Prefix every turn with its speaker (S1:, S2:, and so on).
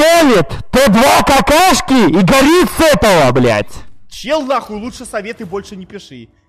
S1: готовит, то 2 какашки и горит с этого, блядь.
S2: Чел, нахуй, лучше советы больше не пиши.